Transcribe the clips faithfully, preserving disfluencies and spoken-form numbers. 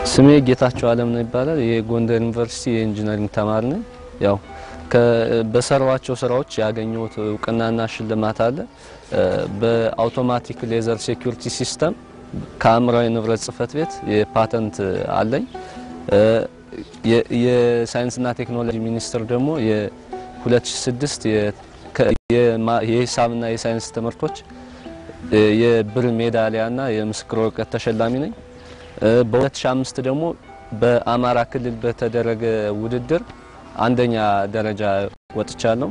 ስሜ ጌታቸው ዓለም ነው ይባላል። የጎንደር ዩኒቨርሲቲ የኢንጂነሪንግ ተማሪ ነኝ። ያው በሰራዋቸው ስራዎች ያገኘሁት እውቅናና ሽልማት አለ። በአውቶማቲክ ሌዘር ሴኩሪቲ ሲስተም ከአእምሯዊ ንብረት ጽህፈት ቤት የፓተንት አለኝ። የሳይንስና ቴክኖሎጂ ሚኒስቴር ደግሞ የ2006 የሂሳብና የሳይንስ ትምህርቶች የብር ሜዳሊያና የምስክር ወረቀት ተሸላሚ ነኝ። በ2005 ደግሞ በአማራ ክልል በተደረገ ውድድር አንደኛ ደረጃ ወጥቻለሁ።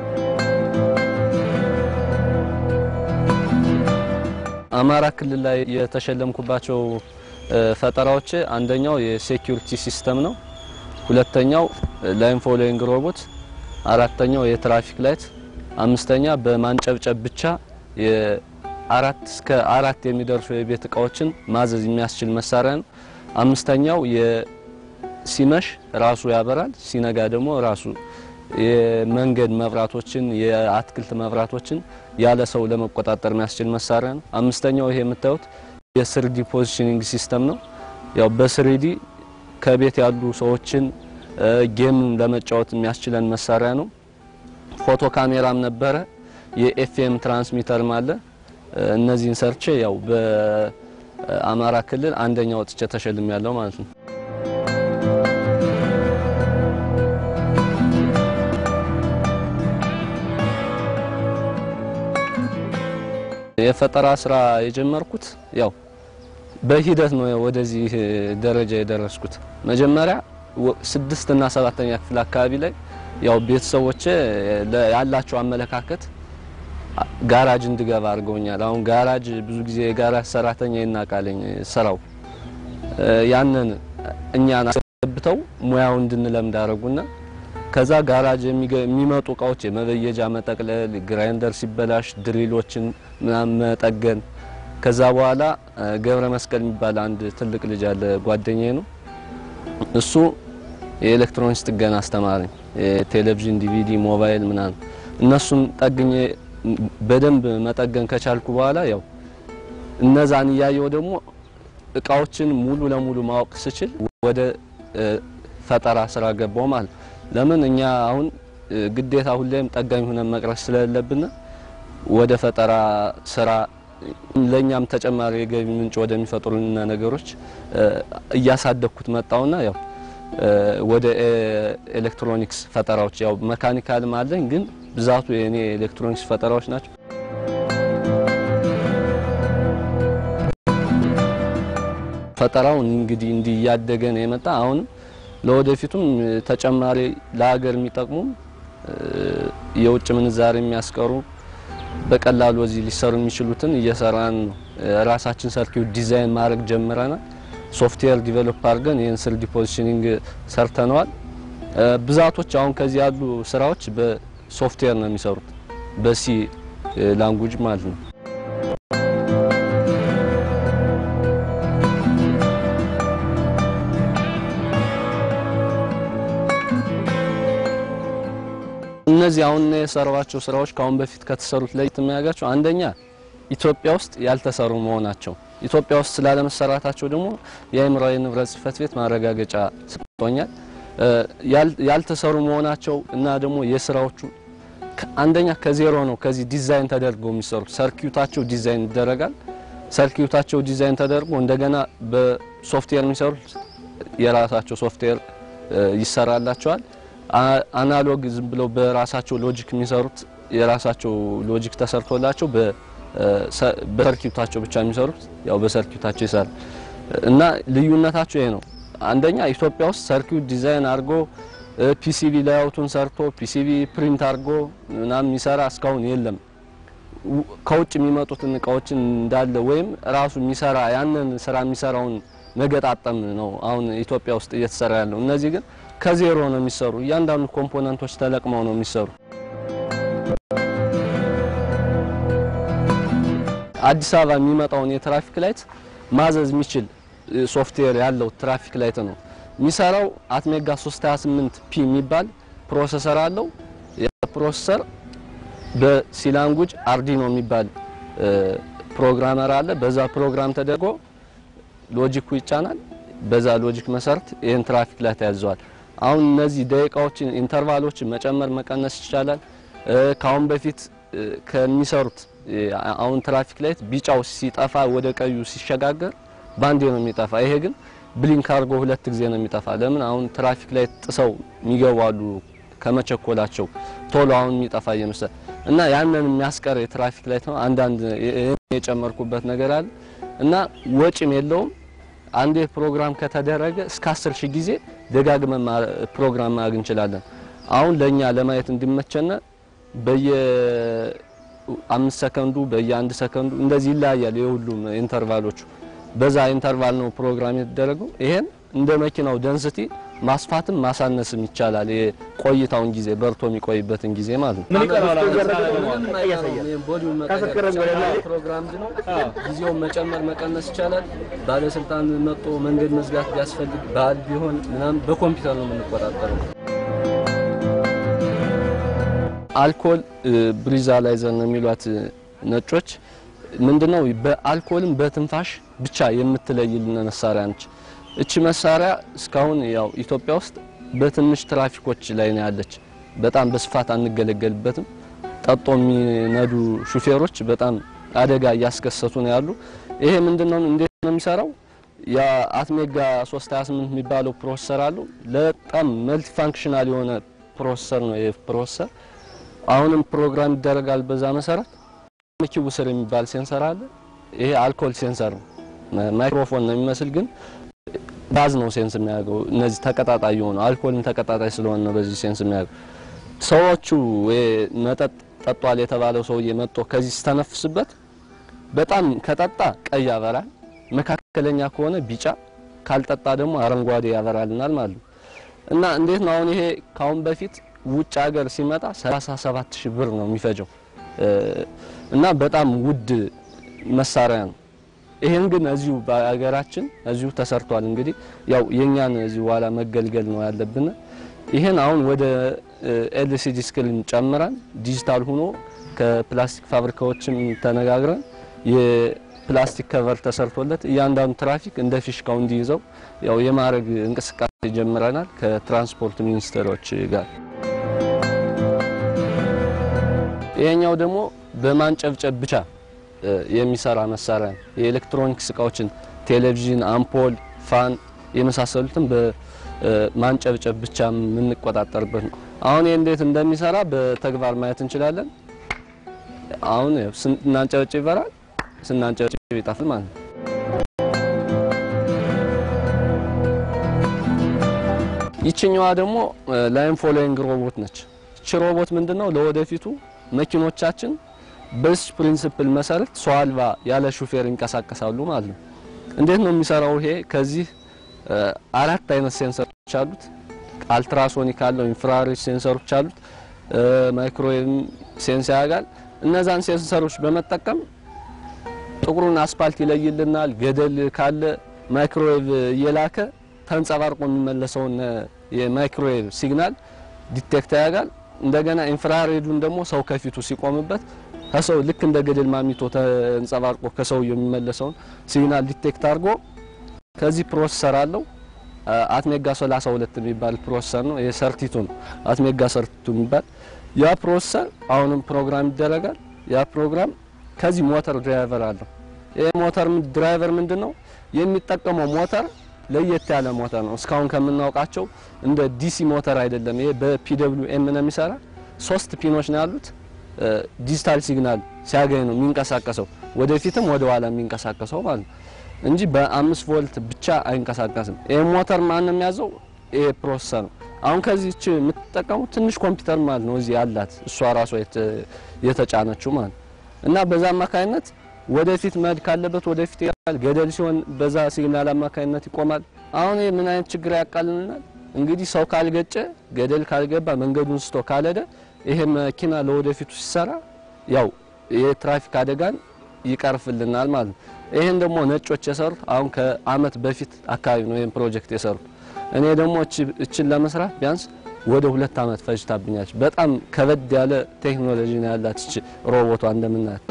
አማራ ክልል ላይ የተሸለምኩባቸው ፈጠራዎች አንደኛው የሴኩሪቲ ሲስተም ነው፣ ሁለተኛው ላይን ፎሎዊንግ ሮቦት፣ አራተኛው የትራፊክ ላይት፣ አምስተኛ በማንጨብጨብ ብቻ የአራት እስከ አራት የሚደርሱ የቤት እቃዎችን ማዘዝ የሚያስችል መሳሪያ ነው። አምስተኛው የሲመሽ ራሱ ያበራል፣ ሲነጋ ደግሞ ራሱ የመንገድ መብራቶችን የአትክልት መብራቶችን ያለ ሰው ለመቆጣጠር የሚያስችል መሳሪያ ነው። አምስተኛው ይሄ የምታዩት የስሪዲ ፖዚሽኒንግ ሲስተም ነው። ያው በስሪዲ ከቤት ያሉ ሰዎችን ጌም ለመጫወት የሚያስችለን መሳሪያ ነው። ፎቶ ካሜራም ነበረ፣ የኤፍኤም ትራንስሚተርም አለ። እነዚህን ሰርቼ ያው በአማራ ክልል አንደኛ ወጥቼ ተሸልሜያለሁ ማለት ነው። የፈጠራ ስራ የጀመርኩት ያው በሂደት ነው ወደዚህ ደረጃ የደረስኩት። መጀመሪያ ስድስት እና ሰባተኛ ክፍል አካባቢ ላይ ያው ቤተሰቦቼ ያላቸው አመለካከት ጋራጅ እንድገባ አድርገውኛል። አሁን ጋራጅ ብዙ ጊዜ የጋራጅ ሰራተኛ ይናቃለኝ ስራው ያንን እኛን አስገብተው ሙያው እንድንለምድ አደረጉና ከዛ ጋራጅ የሚመጡ እቃዎች የመበየጃ መጠቅለል፣ ግራይንደር ሲበላሽ ድሪሎችን ምናምን መጠገን። ከዛ በኋላ ገብረ መስቀል የሚባል አንድ ትልቅ ልጅ አለ ጓደኛዬ ነው። እሱ የኤሌክትሮኒክስ ጥገና አስተማሪ፣ ቴሌቪዥን፣ ዲቪዲ፣ ሞባይል ምናምን እነሱን ጠግኜ በደንብ መጠገን ከቻልኩ በኋላ ያው እነዛን ያየው ደግሞ እቃዎችን ሙሉ ለሙሉ ማወቅ ስችል ወደ ፈጠራ ስራ ገባው ማለት። ለምን እኛ አሁን ግዴታ ሁሌም ጠጋኝ ሆነን መቅረስ ስለሌለብን ወደ ፈጠራ ስራ ለኛም ተጨማሪ የገቢ ምንጭ ወደሚፈጥሩና ነገሮች እያሳደኩት መጣውና ያው ወደ ኤሌክትሮኒክስ ፈጠራዎች ያው መካኒካልም አለኝ ግን ብዛቱ የኔ ኤሌክትሮኒክስ ፈጠራዎች ናቸው። ፈጠራው እንግዲህ እንዲያደገ ነው የመጣ። አሁን ለወደፊቱም ተጨማሪ ለሀገር የሚጠቅሙ የውጭ ምንዛሬ የሚያስቀሩ በቀላሉ እዚህ ሊሰሩ የሚችሉትን እየሰራን ነው። ራሳችን ሰርኪው ዲዛይን ማድረግ ጀምረናል። ሶፍትዌር ዲቨሎፕ አድርገን ይሄን ስሪዲ ፖዚሽኒንግ ሰርተናል። ብዛቶች አሁን ከዚህ ያሉ ስራዎች በሶፍትዌር ነው የሚሰሩት፣ በሲ ላንጉዌጅ ማለት ነው። እነዚህ አሁን የሰራዋቸው ስራዎች ካሁን በፊት ከተሰሩት ለየት የሚያደርጋቸው አንደኛ ኢትዮጵያ ውስጥ ያልተሰሩ መሆናቸው፣ ኢትዮጵያ ውስጥ ስላለመሰራታቸው ደግሞ የአእምሯዊ ንብረት ጽህፈት ቤት ማረጋገጫ ሰጥቶኛል። ያልተሰሩ መሆናቸው እና ደግሞ የስራዎቹ አንደኛ ከዜሮ ነው ከዚህ ዲዛይን ተደርጎ የሚሰሩ ሰርኪዩታቸው ዲዛይን ይደረጋል። ሰርኪዩታቸው ዲዛይን ተደርጎ እንደገና በሶፍትዌር የሚሰሩት የራሳቸው ሶፍትዌር ይሰራላቸዋል። አናሎግ ዝም ብለው በራሳቸው ሎጂክ የሚሰሩት የራሳቸው ሎጂክ ተሰርቶላቸው በሰርኪዩታቸው ብቻ የሚሰሩት ያው በሰርኪዩታቸው ይሰራል እና ልዩነታቸው ይሄ ነው። አንደኛ ኢትዮጵያ ውስጥ ሰርኪዩት ዲዛይን አድርጎ ፒሲቢ ላይአውቱን ሰርቶ ፒሲቢ ፕሪንት አድርጎ ምናምን የሚሰራ እስካሁን የለም። ከውጭ የሚመጡትን እቃዎችን እንዳለ ወይም ራሱ የሚሰራ ያንን ስራ የሚሰራውን መገጣጠም ነው አሁን ኢትዮጵያ ውስጥ እየተሰራ ያለው። እነዚህ ግን ከዜሮ ነው የሚሰሩ፣ እያንዳንዱ ኮምፖነንቶች ተለቅመው ነው የሚሰሩ። አዲስ አበባ የሚመጣውን የትራፊክ ላይት ማዘዝ የሚችል ሶፍትዌር ያለው ትራፊክ ላይት ነው የሚሰራው። አትሜጋ ሶስት ሃያ ስምንት ፒ የሚባል ፕሮሰሰር አለው። ያ ፕሮሰሰር በሲ ላንጉዌጅ አርዲኖ የሚባል ፕሮግራመር አለ። በዛ ፕሮግራም ተደርጎ ሎጂኩ ይጫናል። በዛ ሎጂክ መሰረት ይሄን ትራፊክ ላይ ያዘዋል አሁን እነዚህ ደቂቃዎችን ኢንተርቫሎችን መጨመር መቀነስ ይቻላል ካሁን በፊት ከሚሰሩት አሁን ትራፊክ ላይት ቢጫው ሲጠፋ ወደ ቀዩ ሲሸጋገር ባንዴ ነው የሚጠፋ ይሄ ግን ብሊንክ አርጎ ሁለት ጊዜ ነው የሚጠፋ ለምን አሁን ትራፊክ ላይ ጥሰው የሚገባሉ ከመቸኮላቸው ቶሎ አሁን የሚጠፋ የመሰለ እና ያንን የሚያስቀር የትራፊክ ላይት ነው አንድ አንድ የጨመርኩበት ነገር አለ እና ወጪም የለውም አንዴ ፕሮግራም ከተደረገ እስከ አስር ሺህ ጊዜ ደጋግመን ፕሮግራም ማድረግ እንችላለን አሁን ለኛ ለማየት እንዲመቸና በየ አምስት ሰከንዱ በየ አንድ ሰከንዱ እንደዚህ ይላያል የሁሉም ኢንተርቫሎቹ በዛ ኢንተርቫል ነው ፕሮግራም የተደረገው ይሄን እንደ መኪናው ዴንሲቲ ማስፋትም ማሳነስም ይቻላል የቆይታውን ጊዜ በርቶ የሚቆይበትን ጊዜ ማለት ነው ምን ይቀራል ቦዲው ፕሮግራም ነው ጊዜው መጨመር መቀነስ ይቻላል ባለስልጣን መጥቶ መንገድ መዝጋት ያስፈልግ ባል ቢሆን ምናም በኮምፒውተር ነው የምንቆጣጠረው አልኮል ብሪዛላይዘር ነው የሚሏት ነጮች ምንድነው በአልኮልም በትንፋሽ ብቻ የምትለይልን መሳሪያ ነች እቺ መሳሪያ እስካሁን ያው ኢትዮጵያ ውስጥ በትንሽ ትራፊኮች ላይ ነው ያለች በጣም በስፋት አንገለገልበትም ጠጦ የሚነዱ ሹፌሮች በጣም አደጋ ያስከሰቱ ነው ያሉ ይሄ ምንድነው እንዴት ነው የሚሰራው ያ አትሜጋ ሶስት ሃያ ስምንት የሚባለው ፕሮሰሰር አለው ለጣም መልቲ ፋንክሽናል የሆነ ፕሮሰሰር ነው ይሄ ፕሮሰሰር አሁንም ፕሮግራም ይደረጋል በዛ መሰረት መኪው ስር የሚባል ሴንሰር አለ ይሄ አልኮል ሴንሰር ነው ማይክሮፎን ነው የሚመስል ግን ባዝ ነው ሴንስ የሚያደርገው እነዚህ ተቀጣጣይ ሆነ አልኮልን ተቀጣጣይ ስለሆነ ነው በዚህ ሴንስ የሚያደርገው ሰዎቹ መጠጥ ጠጧል የተባለው ሰውዬ መጥቶ ከዚህ ስተነፍስበት በጣም ከጠጣ ቀይ ያበራል መካከለኛ ከሆነ ቢጫ ካልጠጣ ደግሞ አረንጓዴ ያበራልናል ማለት ነው እና እንዴት ነው አሁን ይሄ ካሁን በፊት ውጭ ሀገር ሲመጣ ሰላሳ ሰባት ሺህ ብር ነው የሚፈጀው እና በጣም ውድ መሳሪያ ነው ይሄን ግን እዚሁ በአገራችን እዚሁ ተሰርቷል እንግዲህ ያው የኛን እዚሁ ዋላ መገልገል ነው ያለብን ይሄን አሁን ወደ ኤልሲዲ ስክሪን ጨምረን ዲጂታል ሆኖ ከፕላስቲክ ፋብሪካዎችም ተነጋግረን የፕላስቲክ ከቨር ተሰርቶለት እያንዳንዱ ትራፊክ እንደ ፊሽካው እንዲይዘው ያው የማረግ እንቅስቃሴ ጀምረናል ከትራንስፖርት ሚኒስትሮች ጋር ይሄኛው ደግሞ በማንጨብጨብ ብቻ የሚሰራ መሳሪያ የኤሌክትሮኒክስ እቃዎችን ቴሌቪዥን አምፖል ፋን የመሳሰሉትን በማንጨብጨብ ብቻ ምን እንቆጣጠርበት ነው አሁን እንዴት እንደሚሰራ በተግባር ማየት እንችላለን አሁን ስናንጨብጨብ ይበራል ስናንጨብጨብ ይጣፍል ማለት ነው ይችኛዋ ደግሞ ላይን ፎሎዊንግ ሮቦት ነች እቺ ሮቦት ምንድነው ለወደፊቱ መኪኖቻችን በስ ፕሪንሲፕል መሰረት ሷልቫ ያለ ሹፌር እንቀሳቀሳሉ ማለት ነው እንዴት ነው የሚሰራው ይሄ ከዚህ አራት አይነት ሴንሰሮች አሉት አልትራሶኒክ አለው ኢንፍራሬድ ሴንሰሮች አሉት ማይክሮዌቭ ሴንስ ያጋል እነዛን ሴንሰሮች በመጠቀም ጥቁሩን አስፋልት ይለይልናል ገደል ካለ ማይክሮዌቭ የላከ ተንጸባርቆ የሚመለሰው የማይክሮዌቭ ሲግናል ዲቴክት ያጋል እንደገና ኢንፍራሬዱን ደግሞ ሰው ከፊቱ ሲቆምበት ከሰው ልክ እንደ ገደል ማሚቶ ተንጸባርቆ ከሰው የሚመለሰው ሲግናል ዲቴክት አድርጎ ከዚህ ፕሮሰሰር አለው አትሜጋ ሰላሳ ሁለት የሚባል ፕሮሰሰር ነው የሰርቲቱ ነው አትሜጋ ሰርቲቱ የሚባል ያ ፕሮሰሰር አሁንም ፕሮግራም ይደረጋል ያ ፕሮግራም ከዚህ ሞተር ድራይቨር አለው ይሄ ሞተር ድራይቨር ምንድነው የሚጠቀመው ሞተር ለየት ያለ ሞተር ነው እስካሁን ከምናውቃቸው እንደ ዲሲ ሞተር አይደለም ይሄ በፒደብሊው ኤም ነው የሚሰራ ሶስት ፒኖች ነው ያሉት ዲጂታል ሲግናል ሲያገኝ ነው የሚንቀሳቀሰው ወደፊትም ወደ ኋላ የሚንቀሳቀሰው ማለት እንጂ በ5 ቮልት ብቻ አይንቀሳቀስም ይሄ ሞተር ማን ነው የሚያዘው ይሄ ፕሮሰሰር ነው አሁን ከዚህች የምትጠቀመው ትንሽ ኮምፒውተር ማለት ነው እዚህ ያላት እሷ ራሷ የተጫነችው ማለት እና በዛ አማካይነት ወደፊት መድ ካለበት ወደፊት ይላል ገደል ሲሆን በዛ ሲግናል አማካይነት ይቆማል አሁን ምን አይነት ችግር ያቃልልናል እንግዲህ ሰው ካልገጨ ገደል ካልገባ መንገዱን ስቶ ካልሄደ ይሄ መኪና ለወደፊቱ ሲሰራ ያው የትራፊክ አደጋን ይቀርፍልናል ማለት ይሄን ደግሞ ነጮች የሰሩት አሁን ከአመት በፊት አካባቢ ነው ይሄን ፕሮጀክት የሰሩት እኔ ደግሞ እቺን ለመስራት ቢያንስ ወደ ሁለት አመት ፈጅታብኛለች በጣም ከበድ ያለ ቴክኖሎጂ ነው ያላት እቺ ሮቦቷ እንደምናያት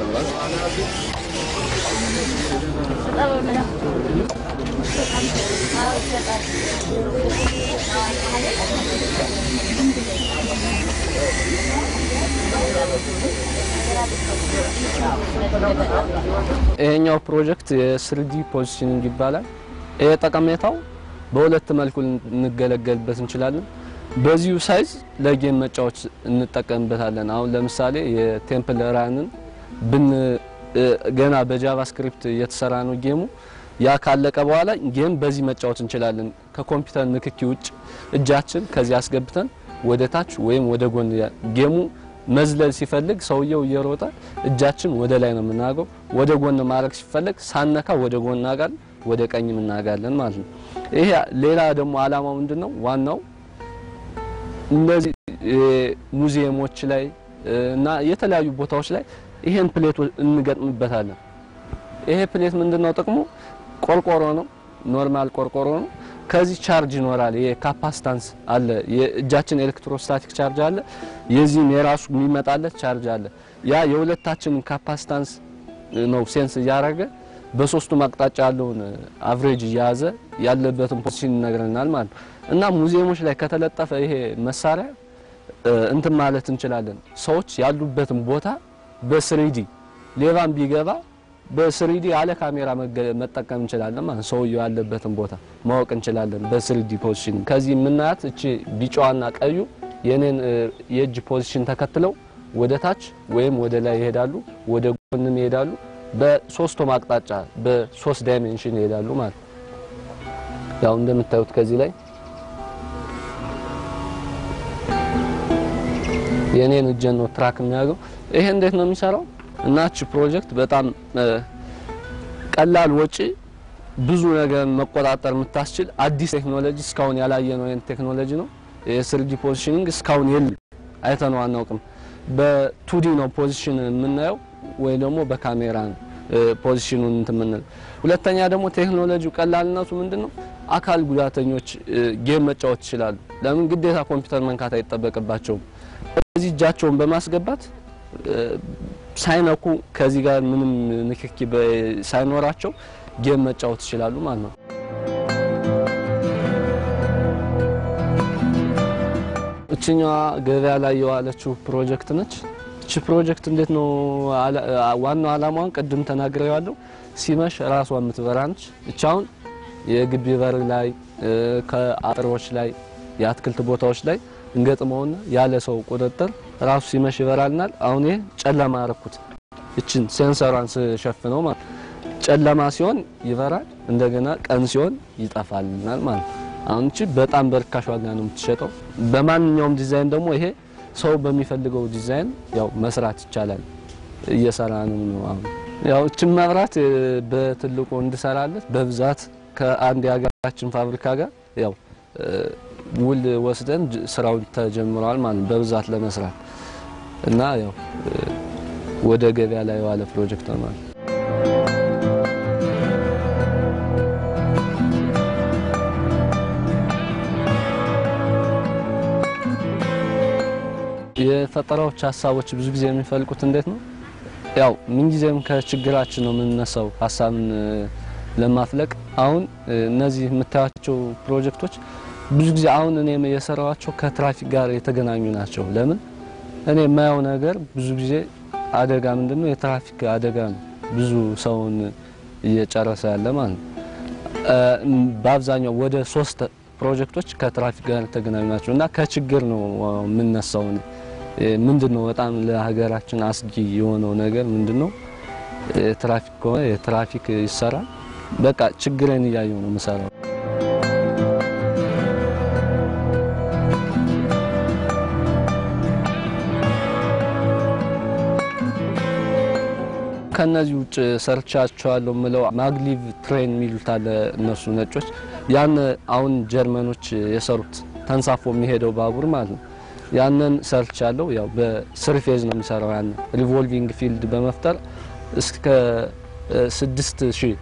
ይሄኛው ፕሮጀክት የስሪዲ ፖዚሽኒንግ ይባላል። ይሄ ጠቀሜታው በሁለት መልኩ እንገለገልበት እንችላለን። በዚሁ ሳይዝ ለጌም መጫወት እንጠቀምበታለን። አሁን ለምሳሌ የቴምፕል ራንን ብን ገና በጃቫስክሪፕት እየተሰራ ነው ጌሙ። ያ ካለቀ በኋላ ጌም በዚህ መጫወት እንችላለን። ከኮምፒውተር ንክኪ ውጭ እጃችን ከዚህ አስገብተን ወደ ታች ወይም ወደ ጎን ጌሙ መዝለል ሲፈልግ ሰውየው እየሮጠ እጃችን ወደ ላይ ነው የምናገው። ወደ ጎን ማድረግ ሲፈልግ ሳነካ ወደ ጎን እናጋለን፣ ወደ ቀኝ እናጋለን ማለት ነው። ይሄ ሌላ ደግሞ አላማው ምንድነው? ዋናው እነዚህ ሙዚየሞች ላይ እና የተለያዩ ቦታዎች ላይ ይሄን ፕሌት እንገጥምበታለን። ይሄ ፕሌት ምንድነው ጥቅሙ? ቆርቆሮ ነው፣ ኖርማል ቆርቆሮ ነው። ከዚህ ቻርጅ ይኖራል። የካፓሲታንስ አለ፣ የእጃችን ኤሌክትሮስታቲክ ቻርጅ አለ፣ የዚህም የራሱ የሚመጣለት ቻርጅ አለ። ያ የሁለታችን ካፓሲታንስ ነው ሴንስ ያደረገ በሶስቱ አቅጣጫ ያለውን አቨሬጅ ያዘ ያለበትን ፖዚሽን ይነግረናል ማለት ነው። እና ሙዚየሞች ላይ ከተለጠፈ ይሄ መሳሪያ እንትን ማለት እንችላለን። ሰዎች ያሉበትን ቦታ በስሪዲ ሌቫን ቢገባ በስሪዲ አለ ካሜራ መጠቀም እንችላለን ማለት ሰውየው ያለበትን ቦታ ማወቅ እንችላለን በስሪዲ ፖዚሽን። ከዚህ ምናያት እቺ ቢጫዋና ቀዩ የኔን የእጅ ፖዚሽን ተከትለው ወደ ታች ወይም ወደ ላይ ይሄዳሉ፣ ወደ ጎንም ይሄዳሉ። በሶስቱም አቅጣጫ በሶስት ዳይሜንሽን ይሄዳሉ ማለት ነው። ያው እንደምታዩት ከዚህ ላይ የኔን እጅን ነው ትራክ የሚያገው። ይሄ እንዴት ነው የሚሰራው? እናች ፕሮጀክት በጣም ቀላል ወጪ ብዙ ነገር መቆጣጠር የምታስችል አዲስ ቴክኖሎጂ እስካሁን ያላየነው የን ቴክኖሎጂ ነው። የስሪዲ ፖዚሽኒንግ እስካሁን የለም፣ አይተነው አናውቅም። በቱዲ ነው ፖዚሽን የምናየው ወይ ደግሞ በካሜራ ፖዚሽኑን እንትምንል። ሁለተኛ ደግሞ ቴክኖሎጂው ቀላልነቱ ምንድነው? አካል ጉዳተኞች ጌም መጫወት ይችላሉ። ለምን ግዴታ ኮምፒውተር መንካት አይጠበቅባቸውም። እዚህ እጃቸውን በማስገባት ሳይነኩ ከዚህ ጋር ምንም ንክኪ ሳይኖራቸው ጌም መጫወት ይችላሉ ማለት ነው። እቺኛዋ ገበያ ላይ የዋለችው ፕሮጀክት ነች። እቺ ፕሮጀክት እንዴት ነው ዋናው አላማውን ቅድም ተናግሬዋለሁ። ሲመሽ ራሷ የምትበራ ነች። እቻውን የግቢ በር ላይ ከአጥሮች ላይ የአትክልት ቦታዎች ላይ እንገጥመውና ያለ ሰው ቁጥጥር ራሱ ሲመሽ ይበራልናል። አሁን ይሄ ጨለማ አረኩት። እቺን ሴንሰሯን ሸፍነው ማለት ጨለማ ሲሆን ይበራል፣ እንደገና ቀን ሲሆን ይጠፋልናል ማለት ነው። አሁን እቺ በጣም በርካሽ ዋጋ ነው የምትሸጠው። በማንኛውም ዲዛይን ደግሞ ይሄ ሰው በሚፈልገው ዲዛይን ያው መስራት ይቻላል። እየሰራን ነው አሁን። ያው እቺ መብራት በትልቁ እንድሰራለት በብዛት ከአንድ ያጋችን ፋብሪካ ጋር ያው ውል ወስደን ስራው ተጀምሯል ማለት በብዛት ለመስራት እና ያው ወደ ገበያ ላይ ዋለ ፕሮጀክት ነው ማለት። የፈጠራዎች ሐሳቦች ብዙ ጊዜ የሚፈልቁት እንዴት ነው? ያው ምን ጊዜም ከችግራችን ነው የምንነሳው ሐሳብን ለማፍለቅ። አሁን እነዚህ የምታያቸው ፕሮጀክቶች ብዙ ጊዜ አሁን እኔ የሰራዋቸው ከትራፊክ ጋር የተገናኙ ናቸው። ለምን እኔ የማየው ነገር ብዙ ጊዜ አደጋ ምንድነው? የትራፊክ አደጋ ነው ብዙ ሰውን እየጨረሰ ያለ ማለት ነው። በአብዛኛው ወደ ሶስት ፕሮጀክቶች ከትራፊክ ጋር የተገናኙ ናቸው እና ከችግር ነው የምንነሳው። ምንድነው በጣም ለሀገራችን አስጊ የሆነው ነገር ምንድነው? ትራፊክ ከሆነ የትራፊክ ይሰራል። በቃ ችግርን እያየው ነው የምሰራው። ከነዚህ ውጭ ሰርቻቸዋለሁ ምለው ማግሊቭ ትሬን ሚሉታል እነሱ ነጮች። ያን አሁን ጀርመኖች የሰሩት ተንሳፎ የሚሄደው ባቡር ማለት ነው። ያንን ሰርቻለሁ። ያው በሰርፌዝ ነው የሚሰራው። ያን ሪቮልቪንግ ፊልድ በመፍጠር እስከ ስድስት ሺህ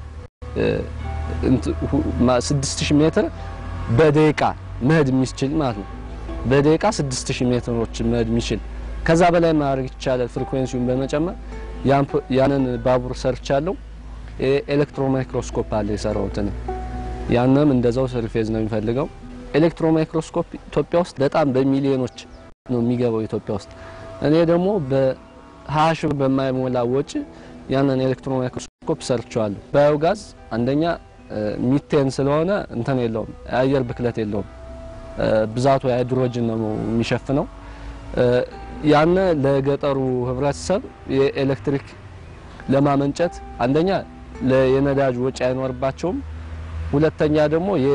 ሜትር በደቂቃ መሄድ የሚችል ማለት ነው። በደቂቃ ስድስት ሺህ ሜትሮች መሄድ የሚችል ከዛ በላይ ማድረግ ይቻላል ፍሪኩዌንሲውን በመጨመር ያንን ባቡር ሰርቻለሁ። ኤሌክትሮ ማይክሮስኮፕ አለ የሰራሁት ያንንም እንደዛው ሰርፌዝ ነው የሚፈልገው ኤሌክትሮን ማይክሮስኮፕ ኢትዮጵያ ውስጥ በጣም በሚሊዮኖች ነው የሚገባው ኢትዮጵያ ውስጥ እኔ ደግሞ በ20 ሺህ በማይሞላ ወጪ ያንን ኤሌክትሮን ማይክሮስኮፕ ሰርቻለሁ ባዮጋዝ አንደኛ ሚቴን ስለሆነ እንተን የለውም አየር ብክለት የለውም ብዛቱ ሃይድሮጅን ነው የሚሸፍነው ያነ ለገጠሩ ህብረተሰብ የኤሌክትሪክ ለማመንጨት አንደኛ ለየነዳጅ ወጪ አይኖርባቸውም ሁለተኛ ደግሞ የ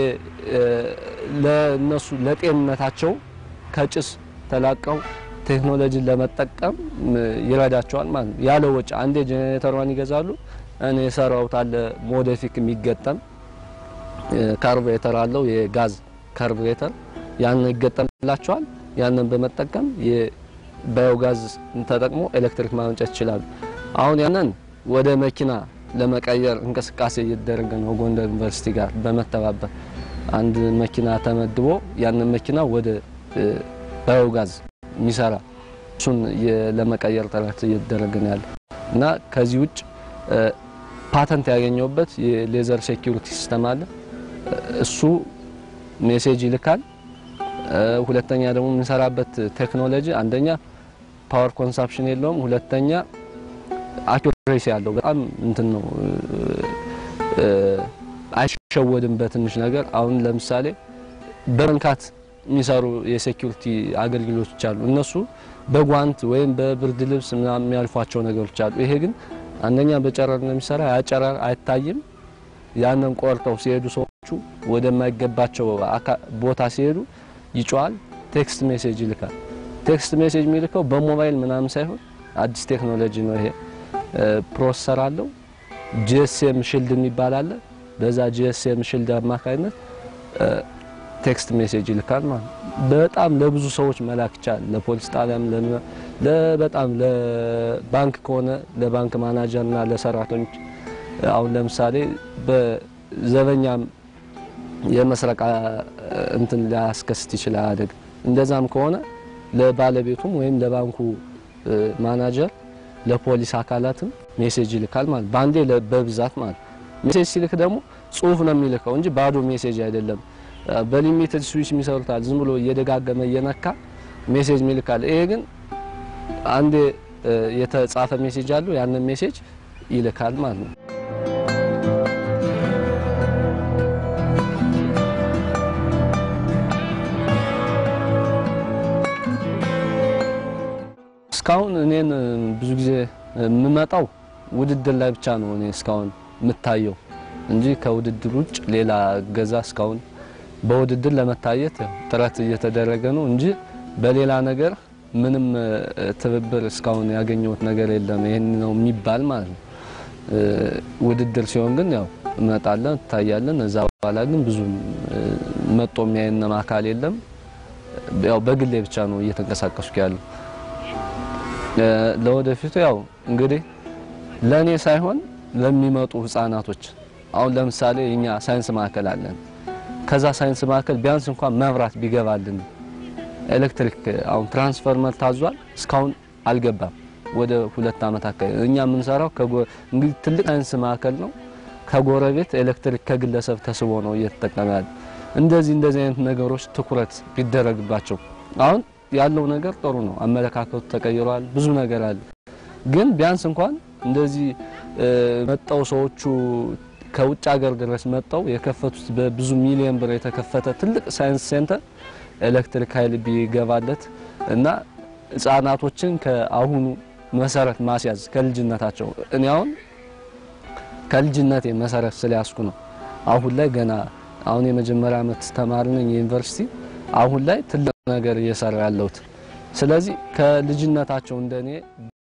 ለነሱ ለጤንነታቸው ከጭስ ተላቀው ቴክኖሎጂ ለመጠቀም ይረዳቸዋል ማለት ነው ያለ ወጪ አንዴ ጄኔሬተሯን ይገዛሉ እኔ ሰራውት አለ ሞዲፊክ የሚገጠም ካርቡሬተር አለው የጋዝ ካርቡሬተር ያን ይገጠምላቸዋል ያንን በመጠቀም የባዮጋዝ ተጠቅሞ ኤሌክትሪክ ማመንጨት ይችላሉ አሁን ያንን ወደ መኪና ለመቀየር እንቅስቃሴ እየተደረገ ነው ጎንደር ዩኒቨርሲቲ ጋር በመተባበር አንድ መኪና ተመድቦ ያንን መኪና ወደ ባዮጋዝ ሚሰራ እሱን ለመቀየር ጥረት እየተደረገ ነው ያለው እና ከዚህ ውጭ ፓተንት ያገኘውበት የሌዘር ሴኩሪቲ ሲስተም አለ እሱ ሜሴጅ ይልካል ሁለተኛ ደግሞ የምንሰራበት ቴክኖሎጂ አንደኛ ፓወር ኮንሰምፕሽን የለውም ሁለተኛ አኩሬሲ ያለው በጣም እንትን ነው አይሸወድም በትንሽ ነገር አሁን ለምሳሌ በመንካት የሚሰሩ የሴኩሪቲ አገልግሎቶች አሉ እነሱ በጓንት ወይም በብርድ ልብስ ምናምን የሚያልፏቸው ነገሮች አሉ ይሄ ግን አንደኛ በጨረር ነው የሚሰራ ያጨረር አይታይም ያንን ቆርጠው ሲሄዱ ሰዎቹ ወደማይገባቸው ቦታ ሲሄዱ ይጫዋል ቴክስት ሜሴጅ ይልካል ቴክስት ሜሴጅ የሚልከው በሞባይል ምናምን ሳይሆን አዲስ ቴክኖሎጂ ነው ይሄ ፕሮሰሰር አለው ጂኤስኤም ሺልድ የሚባል አለ በዛ ጂኤስኤም ሺልድ አማካይነት ቴክስት ሜሴጅ ይልካል ማለት በጣም ለብዙ ሰዎች መላክ ይችላል ለፖሊስ ጣቢያም ለበጣም ለባንክ ከሆነ ለባንክ ማናጀርና ለሰራተኞች አሁን ለምሳሌ በዘበኛም የመስረቃ እንትን ሊያስከስት ይችላል አደግ እንደዛም ከሆነ ለባለቤቱም ወይም ለባንኩ ማናጀር ለፖሊስ አካላትም ሜሴጅ ይልካል ማለት ባንዴ በብዛት ማለት ሜሴጅ ሲልክ ደግሞ ጽሁፍ ነው የሚልከው እንጂ ባዶ ሜሴጅ አይደለም በሊሚትድ ስዊች የሚሰሩታል ዝም ብሎ እየደጋገመ እየነካ ሜሴጅ ይልካል ይሄ ግን አንዴ የተጻፈ ሜሴጅ አለው ያንን ሜሴጅ ይልካል ማለት ነው እስካሁን እኔን ብዙ ጊዜ የምመጣው ውድድር ላይ ብቻ ነው እኔ እስካሁን የምታየው እንጂ ከውድድር ውጭ ሌላ ገዛ እስካሁን በውድድር ለመታየት ጥረት እየተደረገ ነው እንጂ በሌላ ነገር ምንም ትብብር እስካሁን ያገኘሁት ነገር የለም ይሄን ነው የሚባል ማለት ነው ውድድር ሲሆን ግን ያው እመጣለን ታያለን እዛ በኋላ ግን ብዙ መጥቶ የሚያየን አካል የለም ያው በግሌ ብቻ ነው እየተንቀሳቀስኩ ያለው ለወደፊቱ ያው እንግዲህ ለኔ ሳይሆን ለሚመጡ ህፃናቶች አሁን ለምሳሌ እኛ ሳይንስ ማዕከል አለን ከዛ ሳይንስ ማዕከል ቢያንስ እንኳን መብራት ቢገባልን ኤሌክትሪክ አሁን ትራንስፎርመር ታዟል እስካሁን አልገባም ወደ ሁለት አመት አካባቢ እኛ ምን ሰራው እንግዲህ ትልቅ ሳይንስ ማዕከል ነው ከጎረቤት ኤሌክትሪክ ከግለሰብ ተስቦ ነው እየተጠቀመ እንደዚህ እንደዚህ አይነት ነገሮች ትኩረት ቢደረግባቸው አሁን ያለው ነገር ጥሩ ነው አመለካከቱ ተቀይሯል ብዙ ነገር አለ ግን ቢያንስ እንኳን እንደዚህ መጣው ሰዎቹ ከውጭ ሀገር ድረስ መጣው የከፈቱት በብዙ ሚሊዮን ብር የተከፈተ ትልቅ ሳይንስ ሴንተር ኤሌክትሪክ ኃይል ቢገባለት እና ህፃናቶችን ከአሁኑ መሰረት ማስያዝ ከልጅነታቸው እኔ አሁን ከልጅነቴ መሰረት ስለያስኩ ነው አሁን ላይ ገና አሁን የመጀመሪያ አመት ተማሪ ነኝ ዩኒቨርሲቲ አሁን ላይ ትልቅ ነገር እየሰራ ያለሁት ስለዚህ ከልጅነታቸው እንደኔ